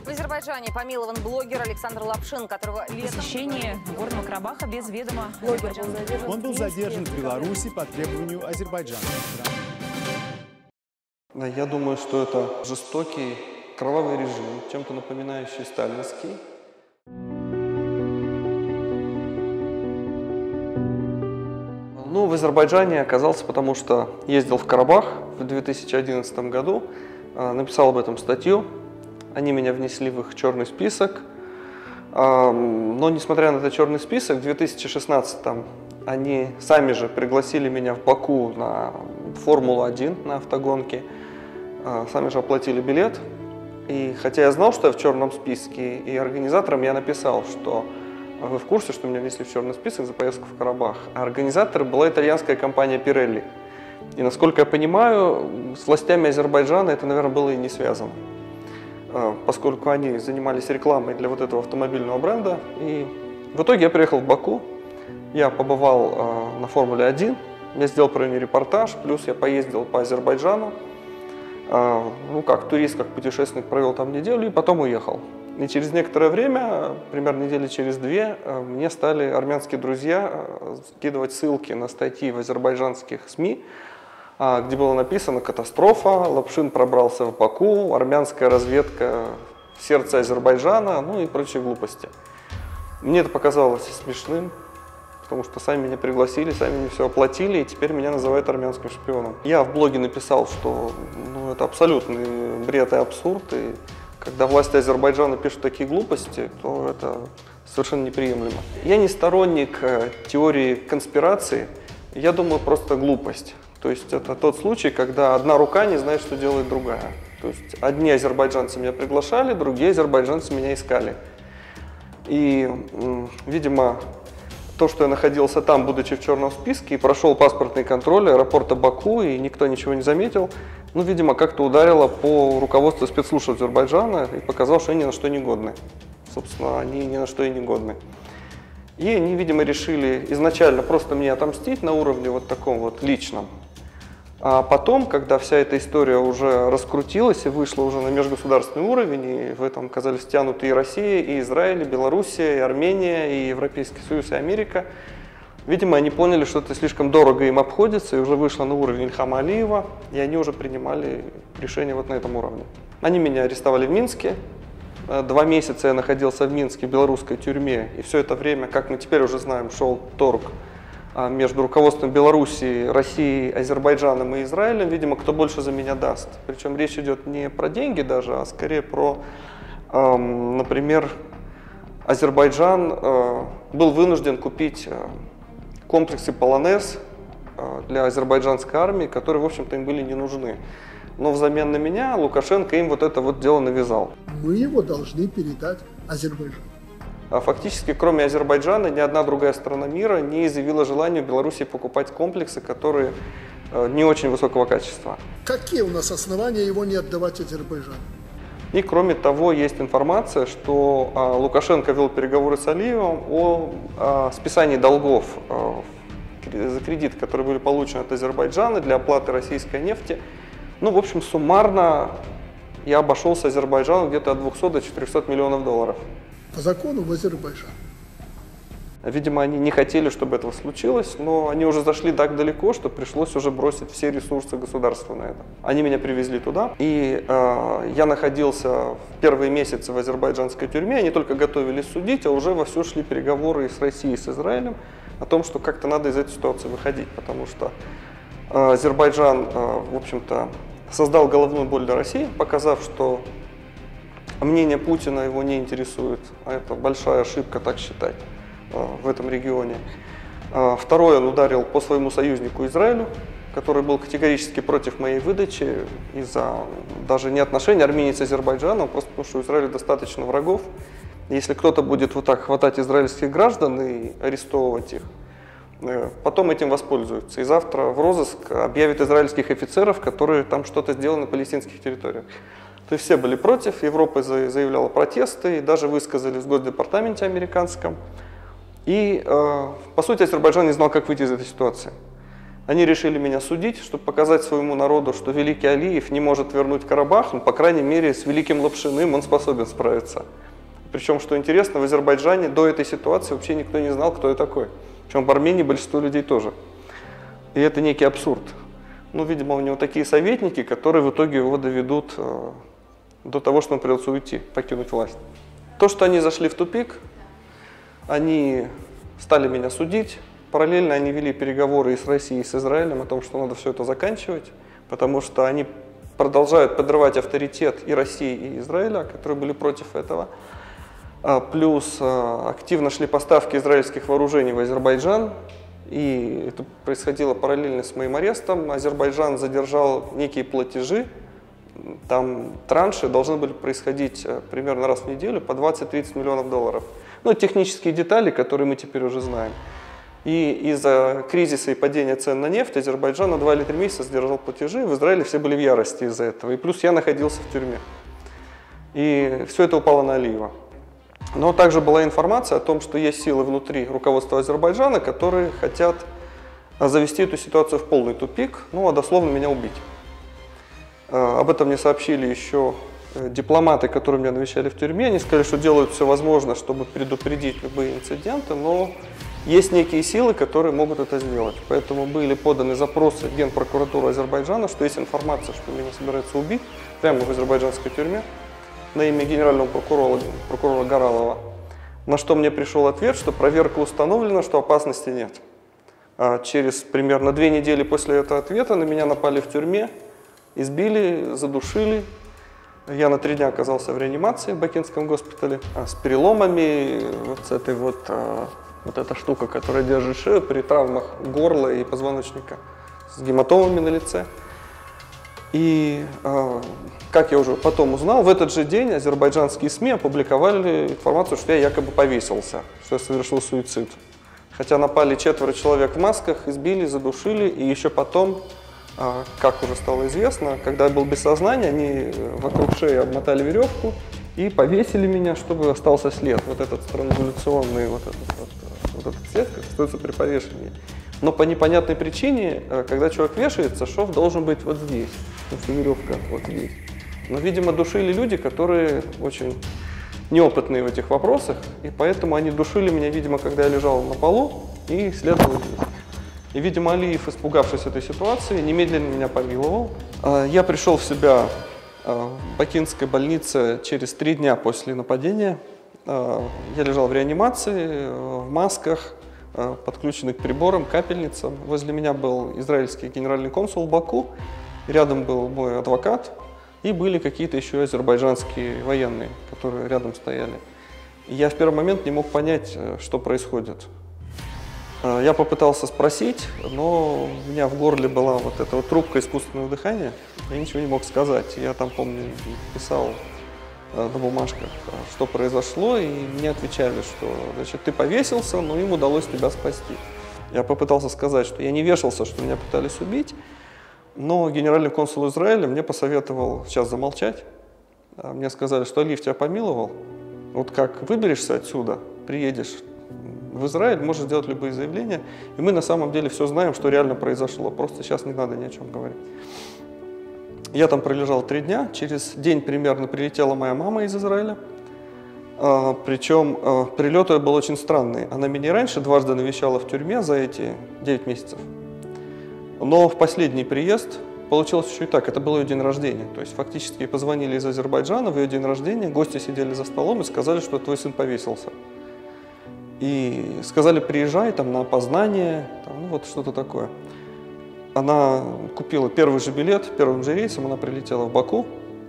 В Азербайджане помилован блогер Александр Лапшин, которого Посещение Горного Карабаха без ведома. Он был задержан в Беларуси по требованию азербайджанских стран. Я думаю, что это жестокий, кровавый режим, чем-то напоминающий сталинский. Ну, в Азербайджане я оказался, потому что ездил в Карабах в 2011 году, написал об этом статью. Они меня внесли в их черный список. Но, несмотря на этот черный список, в 2016-м они сами же пригласили меня в Баку на Формулу-1, на автогонке. Сами же оплатили билет. И хотя я знал, что я в черном списке, и организаторам я написал, что вы в курсе, что меня внесли в черный список за поездку в Карабах. А организатором была итальянская компания Pirelli. И, насколько я понимаю, с властями Азербайджана это, наверное, было и не связано, поскольку они занимались рекламой для вот этого автомобильного бренда. И в итоге я приехал в Баку, я побывал на Формуле-1, я сделал про нее репортаж, плюс я поездил по Азербайджану, ну, как турист, как путешественник, провел там неделю и потом уехал. И через некоторое время, примерно недели через две, мне стали армянские друзья скидывать ссылки на статьи в азербайджанских СМИ, где было написано «Катастрофа», Лапшин пробрался в Баку, армянская разведка в сердце Азербайджана, ну и прочие глупости. Мне это показалось смешным, потому что сами меня пригласили, сами мне все оплатили, и теперь меня называют армянским шпионом. Я в блоге написал, что ну, это абсолютный бред и абсурд, и когда власти Азербайджана пишут такие глупости, то это совершенно неприемлемо. Я не сторонник теории конспирации, я думаю, просто глупость. То есть это тот случай, когда одна рука не знает, что делает другая. То есть одни азербайджанцы меня приглашали, другие азербайджанцы меня искали. И, видимо, то, что я находился там, будучи в черном списке, и прошел паспортный контроль аэропорта Баку, и никто ничего не заметил, ну, видимо, как-то ударило по руководству спецслужб Азербайджана и показало, что они ни на что не годны. Собственно, они ни на что и не годны. И они, видимо, решили изначально просто мне отомстить на уровне вот таком вот личном. А потом, когда вся эта история уже раскрутилась и вышла уже на межгосударственный уровень, и в этом оказались втянуты и Россия, и Израиль, и Белоруссия, и Армения, и Европейский Союз, и Америка, видимо, они поняли, что это слишком дорого им обходится, и уже вышло на уровень Ильхама Алиева, и они уже принимали решение вот на этом уровне. Они меня арестовали в Минске. 2 месяца я находился в Минске, в белорусской тюрьме, и все это время, как мы теперь уже знаем, шел торг между руководством Белоруссии, Россией, Азербайджаном и Израилем, видимо, кто больше за меня даст. Причем речь идет не про деньги даже, а скорее про, например, Азербайджан был вынужден купить комплексы «Полонез» для азербайджанской армии, которые, в общем-то, им были не нужны. Но взамен на меня Лукашенко им вот это вот дело навязал. Мы его должны передать Азербайджану. А фактически, кроме Азербайджана, ни одна другая страна мира не изъявила желания в Беларуси покупать комплексы, которые не очень высокого качества. Какие у нас основания его не отдавать Азербайджану? И кроме того, есть информация, что Лукашенко вел переговоры с Алиевым о списании долгов за кредиты, которые были получены от Азербайджана для оплаты российской нефти. Ну, в общем, суммарно я обошелся Азербайджану где-то от 200 до 400 миллионов долларов. По закону в Азербайджан. Видимо, они не хотели, чтобы этого случилось, но они уже зашли так далеко, что пришлось уже бросить все ресурсы государства на это. Они меня привезли туда, и я находился в первые месяцы в азербайджанской тюрьме. Они только готовились судить, а уже вовсю шли переговоры с Россией, с Израилем о том, что как-то надо из этой ситуации выходить, потому что Азербайджан, в общем-то, создал головную боль для России, показав, что мнение Путина его не интересует, а это большая ошибка так считать в этом регионе. Второе, он ударил по своему союзнику Израилю, который был категорически против моей выдачи из-за даже не отношений Армении с Азербайджаном, просто потому что у Израиля достаточно врагов. Если кто-то будет вот так хватать израильских граждан и арестовывать их, потом этим воспользуются. И завтра в розыск объявят израильских офицеров, которые там что-то сделали на палестинских территориях. То есть все были против, Европа заявляла протесты, и даже высказались в Госдепартаменте американском. И, по сути, Азербайджан не знал, как выйти из этой ситуации. Они решили меня судить, чтобы показать своему народу, что великий Алиев не может вернуть Карабах, но, по крайней мере, с великим Лапшиным он способен справиться. Причем, что интересно, в Азербайджане до этой ситуации вообще никто не знал, кто я такой. Причем в Армении большинство людей тоже. И это некий абсурд. Ну, видимо, у него такие советники, которые в итоге его доведут до того, что ему придется уйти, покинуть власть. То, что они зашли в тупик, они стали меня судить. Параллельно они вели переговоры и с Россией, и с Израилем о том, что надо все это заканчивать, потому что они продолжают подрывать авторитет и России, и Израиля, которые были против этого. Плюс активно шли поставки израильских вооружений в Азербайджан, и это происходило параллельно с моим арестом. Азербайджан задержал некие платежи, там транши должны были происходить примерно раз в неделю по 20-30 миллионов долларов. Ну, технические детали, которые мы теперь уже знаем. И из-за кризиса и падения цен на нефть Азербайджан на 2 или 3 месяца задержал платежи. В Израиле все были в ярости из-за этого. И плюс я находился в тюрьме. И все это упало на Алиева. Но также была информация о том, что есть силы внутри руководства Азербайджана, которые хотят завести эту ситуацию в полный тупик, ну а дословно меня убить. Об этом мне сообщили еще дипломаты, которые меня навещали в тюрьме. Они сказали, что делают все возможное, чтобы предупредить любые инциденты, но есть некие силы, которые могут это сделать. Поэтому были поданы запросы в Генпрокуратуру Азербайджана, что есть информация, что меня собираются убить прямо в азербайджанской тюрьме на имя генерального прокурора Гаралова. На что мне пришел ответ, что проверка установлена, что опасности нет. Через примерно 2 недели после этого ответа на меня напали в тюрьме, избили, задушили. Я на 3 дня оказался в реанимации в Бакинском госпитале с переломами, вот с этой вот эта штука, которая держит шею при травмах горла и позвоночника, с гематомами на лице. И, как я уже потом узнал, в этот же день азербайджанские СМИ опубликовали информацию, что я якобы повесился, что я совершил суицид. Хотя напали 4 человек в масках, избили, задушили, и еще потом, как уже стало известно, когда я был без сознания, они вокруг шеи обмотали веревку и повесили меня, чтобы остался след, вот этот странгуляционный, вот этот след, который остается при повешении. Но по непонятной причине, когда человек вешается, шов должен быть вот здесь, потому что веревка вот здесь. Но, видимо, душили люди, которые очень неопытные в этих вопросах, и поэтому они душили меня, видимо, когда я лежал на полу, и след был здесь. И, видимо, Алиев, испугавшись этой ситуации, немедленно меня помиловал. Я пришел в себя в Бакинской больнице через 3 дня после нападения. Я лежал в реанимации, в масках, подключенный к приборам, капельницам. Возле меня был израильский генеральный консул в Баку, рядом был мой адвокат, и были какие-то еще азербайджанские военные, которые рядом стояли. И я в первый момент не мог понять, что происходит. Я попытался спросить, но у меня в горле была вот эта вот трубка искусственного дыхания, я ничего не мог сказать. Я там, помню, писал на бумажках, что произошло, и мне отвечали, что, значит, ты повесился, но им удалось тебя спасти. Я попытался сказать, что я не вешался, что меня пытались убить, но генеральный консул Израиля мне посоветовал сейчас замолчать. Мне сказали, что Алиев тебя помиловал, вот как выберешься отсюда, приедешь в Израиль, можешь сделать любые заявления, и мы на самом деле все знаем, что реально произошло, просто сейчас не надо ни о чем говорить. Я там пролежал 3 дня, через день примерно прилетела моя мама из Израиля, причем прилет ее был очень странный. Она меня раньше дважды навещала в тюрьме за эти 9 месяцев, но в последний приезд получилось еще и так, это был ее день рождения, то есть фактически позвонили из Азербайджана в ее день рождения, гости сидели за столом и сказали, что твой сын повесился. И сказали, приезжай там на опознание, там, ну вот что-то такое. Она купила первый же билет, первым же рейсом она прилетела в Баку.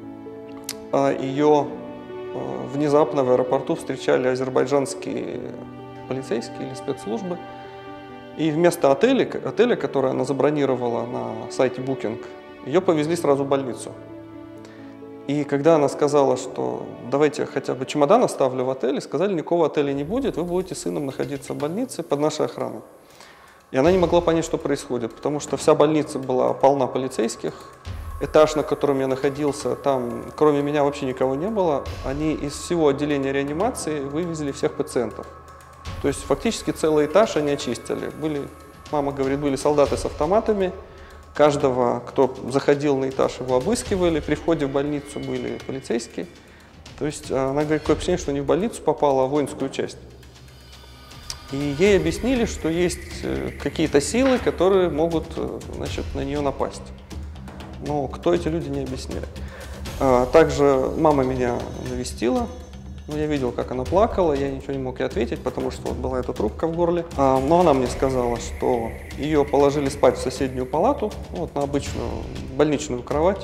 Ее внезапно в аэропорту встречали азербайджанские полицейские или спецслужбы. И вместо отеля, который она забронировала на сайте Booking, ее повезли сразу в больницу. И когда она сказала, что давайте хотя бы чемодан оставлю в отеле, сказали, никакого отеля не будет, вы будете с сыном находиться в больнице под нашей охраной. И она не могла понять, что происходит, потому что вся больница была полна полицейских. Этаж, на котором я находился, там кроме меня вообще никого не было. Они из всего отделения реанимации вывезли всех пациентов. То есть фактически целый этаж они очистили. Были Мама говорит, были солдаты с автоматами. Каждого, кто заходил на этаж, его обыскивали. При входе в больницу были полицейские. То есть она говорит, такое впечатление, что не в больницу попала, а в воинскую часть. И ей объяснили, что есть какие-то силы, которые могут, значит, на нее напасть. Но кто эти люди, не объяснили. Также мама меня навестила. Я видел, как она плакала, я ничего не мог ей ответить, потому что вот была эта трубка в горле. Но она мне сказала, что ее положили спать в соседнюю палату, вот на обычную больничную кровать.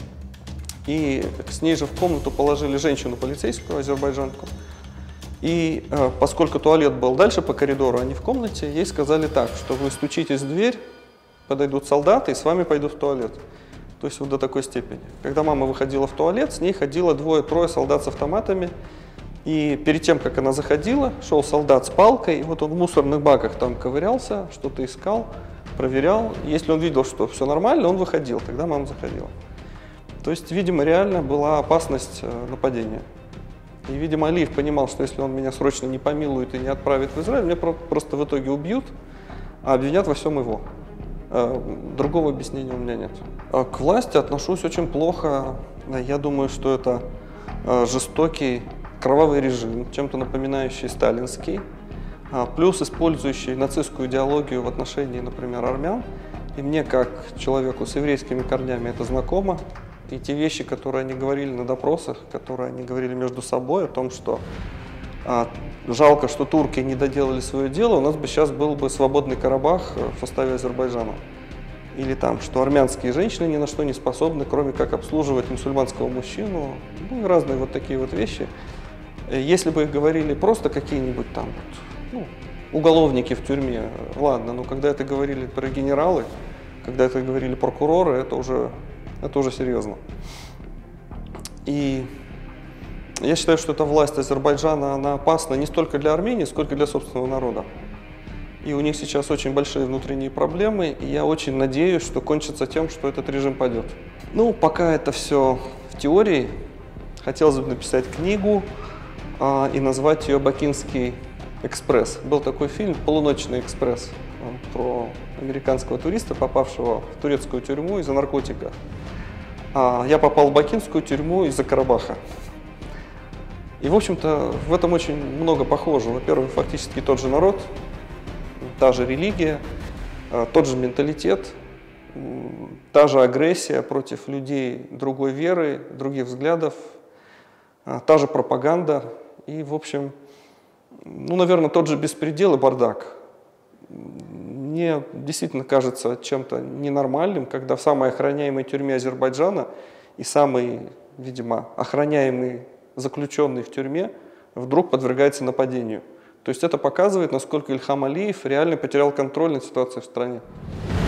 И с ней же в комнату положили женщину полицейскую, азербайджанку. И поскольку туалет был дальше по коридору, а не в комнате, ей сказали так, что вы стучитесь в дверь, подойдут солдаты и с вами пойдут в туалет. То есть вот до такой степени. Когда мама выходила в туалет, с ней ходило двое-трое солдат с автоматами. И перед тем, как она заходила, шел солдат с палкой, и вот он в мусорных баках там ковырялся, что-то искал, проверял. Если он видел, что все нормально, он выходил, тогда мама заходила. То есть, видимо, реально была опасность нападения. И, видимо, Алиев понимал, что если он меня срочно не помилует и не отправит в Израиль, меня просто в итоге убьют, а обвинят во всем его. Другого объяснения у меня нет. К власти отношусь очень плохо. Я думаю, что это жестокий, кровавый режим, чем-то напоминающий сталинский, плюс использующий нацистскую идеологию в отношении, например, армян. И мне, как человеку с еврейскими корнями, это знакомо. И те вещи, которые они говорили на допросах, которые они говорили между собой, о том, что жалко, что турки не доделали свое дело, у нас бы сейчас был бы свободный Карабах в составе Азербайджана. Или там, что армянские женщины ни на что не способны, кроме как обслуживать мусульманского мужчину. Ну и разные вот такие вот вещи. Если бы их говорили просто какие-нибудь там уголовники в тюрьме, ладно, но когда это говорили про генералы, когда это говорили прокуроры, это уже серьезно. И я считаю, что эта власть Азербайджана, она опасна не столько для Армении, сколько для собственного народа. И у них сейчас очень большие внутренние проблемы, и я очень надеюсь, что кончится тем, что этот режим падет. Ну, пока это все в теории, хотелось бы написать книгу и назвать ее «Бакинский экспресс». Был такой фильм «Полуночный экспресс» про американского туриста, попавшего в турецкую тюрьму из-за наркотиков. Я попал в бакинскую тюрьму из-за Карабаха. И, в общем-то, в этом очень много похоже. Во-первых, фактически тот же народ, та же религия, тот же менталитет, та же агрессия против людей другой веры, других взглядов, та же пропаганда и, в общем, наверное, тот же беспредел и бардак. Мне действительно кажется чем-то ненормальным, когда в самой охраняемой тюрьме Азербайджана и самый, видимо, охраняемый заключенный в тюрьме вдруг подвергается нападению. То есть это показывает, насколько Ильхам Алиев реально потерял контроль над ситуацией в стране.